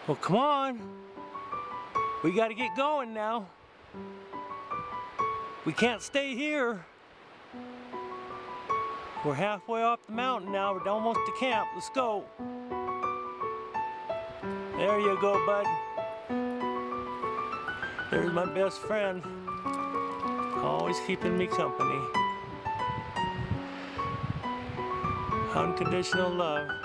Well, come on. We got to get going now. We can't stay here. We're halfway off the mountain now. We're almost to camp. Let's go. There you go, bud. There's my best friend. Always keeping me company. Unconditional love.